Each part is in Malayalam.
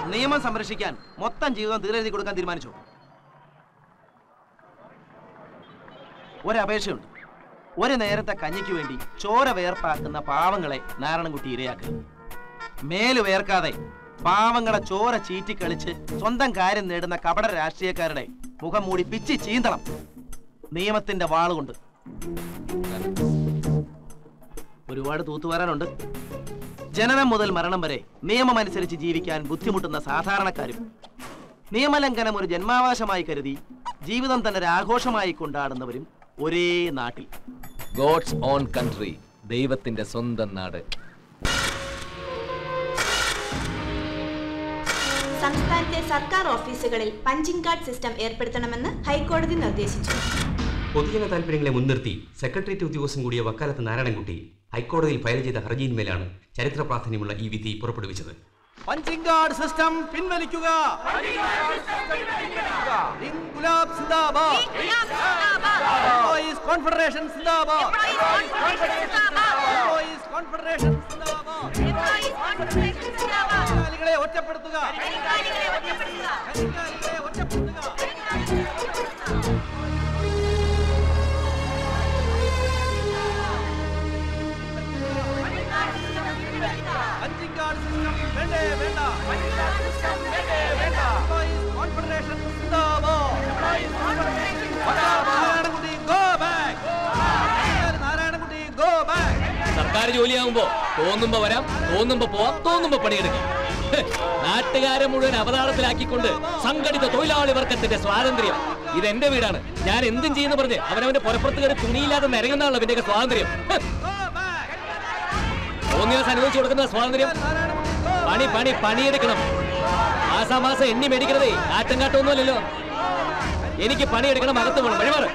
നിയമം സംരക്ഷിക്കാൻ മൊത്തം ജീവിതം തീരെഴുതി കൊടുക്കാൻ തീരുമാനിച്ചു. ഒരപേക്ഷയുണ്ട്. ഒരു നേരത്തെ കഞ്ഞിക്ക് വേണ്ടി ചോര വേർപ്പാക്കുന്ന പാവങ്ങളെ നാരായണൻകുട്ടി ഇരയാക്കരുത്. മേല് വേർക്കാതെ പാവങ്ങളെ ചോര ചീറ്റിക്കളിച്ച് സ്വന്തം കാര്യം നേടുന്ന കപട രാഷ്ട്രീയക്കാരുടെ മുഖം മൂടി പിച്ചി ചീന്തണം നിയമത്തിന്റെ വാളുകൊണ്ട്. ഒരുപാട് തൂത്തുവരാനുണ്ട്. ജനനം മുതൽ മരണം വരെ നിയമമനുസരിച്ച് ജീവിക്കാൻ ബുദ്ധിമുട്ടുന്ന സാധാരണക്കാരും നിയമലംഘനം ഒരു ജന്മാവകാശമായി കരുതി ജീവിതം തന്നെ ഒരു ആഘോഷമായി കൊണ്ടാടുന്നവരും ഒരേ നാട്ടിൽ. ഗോഡ്സ് ഓൺ കൺട്രി, ദൈവത്തിന്റെ സ്വന്തം നാട്. സംസ്ഥാനത്തെ സർക്കാർ ഓഫീസുകളിൽ പഞ്ചിംഗ് കാർഡ് സിസ്റ്റം ഏർപ്പെടുത്തണമെന്ന് ഹൈക്കോടതി നിർദ്ദേശിച്ചു. പൊതുജന താൽപര്യങ്ങളെ മുൻനിർത്തി സെക്രട്ടേറിയറ്റ് ഉദ്യോഗസ്ഥൻ കൂടിയ വക്കാലത്ത് നാരായണൻകുട്ടി ഹൈക്കോടതിയിൽ ഫയൽ ചെയ്ത ഹർജിയിന്മേലാണ് ചരിത്ര പ്രാധാന്യമുള്ള ഈ വിധി പുറപ്പെടുവിച്ചത്. പഞ്ചിംഗ് കാർഡ് സിസ്റ്റം പിൻവലിക്കുക. ഇൻക്ലാബ് സിന്ദാബാദ്. എംപ്ലോയീസ് കോൺഫെഡറേഷൻ സിന്ദാബാദ്. എംപ്ലോയീസ് കോൺഫെഡറേഷൻ സിന്ദാബാദ്. കരിങ്കാലികളെ ഒറ്റപ്പെടുത്തുക. കരിങ്കാലികളെ ഒറ്റപ്പെടുത്തുക. പഞ്ചിംഗ് കാർഡ് സിസ്റ്റം വേണ്ടേ വേണ്ട. കോൺഫെഡറേഷൻ സിന്ദാബാദ്. Narayanankutty go back. Narayanankutty go back. സർക്കാർ ജോലിയാകുമ്പോ തോന്നുമ്പോ വരാം, തോന്നുമ്പോ പോവാം, തോന്നുമ്പോ പണിയെടുക്കാം. നാട്ടുകാരെ മുഴുവൻ അവതാളത്തിലാക്കിക്കൊണ്ട് സംഘടിത തൊഴിലാളി വർഗത്തിന്റെ സ്വാതന്ത്ര്യം. ഇതെന്റെ വീടാണ്, ഞാൻ എന്തും ചെയ്യുന്ന പറഞ്ഞ് അവനവന്റെ പുറപ്പുറത്ത് കയറി തുണിയില്ലാതെ നിരങ്ങുന്നതാണല്ലോ ഇവന്റെയൊക്കെ സ്വാതന്ത്ര്യം. തോന്നിയാൽ അനുഭവിച്ചു കൊടുക്കുന്ന സ്വാതന്ത്ര്യം. പണി പണി പണിയെടുക്കണം. മാസാമാസം എണ്ണി മേടിക്കണതേ കാറ്റം കാട്ടൊന്നുമല്ലല്ലോ. എനിക്ക് പണിയെടുക്കണം, അകത്ത് പോകണം. വഴിമാറ്.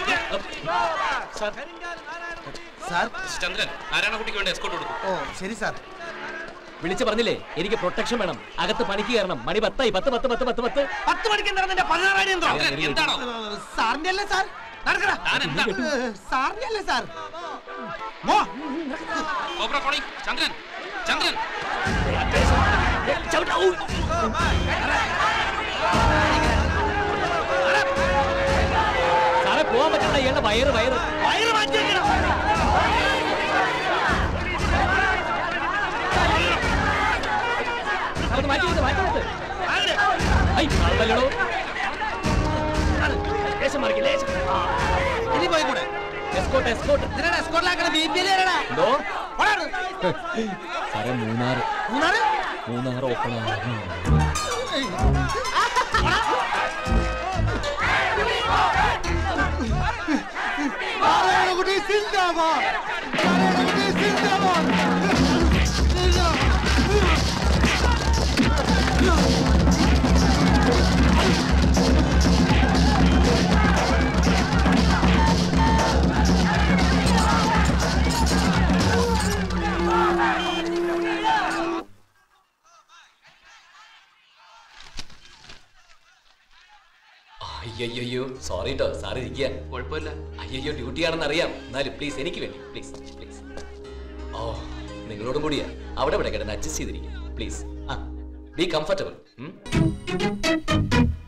ചന്ദ്രൻ, നാരായണൻകുട്ടിക്ക് വേണ്ടി എസ്കോർട്ട് കൊടുക്കും. ഓ ശരി സാർ. വിളിച്ചു പറഞ്ഞില്ലേ എനിക്ക് പ്രൊട്ടക്ഷൻ വേണം, അകത്ത് പണിക്ക് കയറണം. മണി 10 10 10 10 10 10 10 മണിക്ക് എന്താണോ സാറിന്റെ അല്ലേ സാർ? സാറിന്റെ അല്ലേ സാർ? ചന്ദ്രൻ ചന്ദ്രൻ സാറേ പോവാൻ പറ്റണ്ട. ഇയാളുടെ വയറ് വയറ് വയറ് മാറ്റി വെക്കണം. മാറ്റി വെച്ച് മാറ്റി വെച്ച് ഇനി പോയി കൂടെ. എസ്കോട്ട് എസ്കോട്ട് എസ്കോട്ടിലാക്കണ BPL എന്തോ സാറേ മൂന്നാർ ഓപ്പൺ അയ്യോ സോറി കേട്ടോ സാർ ഇരിക്കുക. കുഴപ്പമില്ല. അയ്യോ ഡ്യൂട്ടിയാണെന്ന് അറിയാം, എന്നാലും പ്ലീസ് എനിക്ക് വേണ്ടി പ്ലീസ് പ്ലീസ്. ഓ നിങ്ങളോടും കൂടിയാ. അവിടെ ഇവിടെ കിടന്ന് അഡ്ജസ്റ്റ് ചെയ്തിരിക്കും പ്ലീസ്. Be comfortable.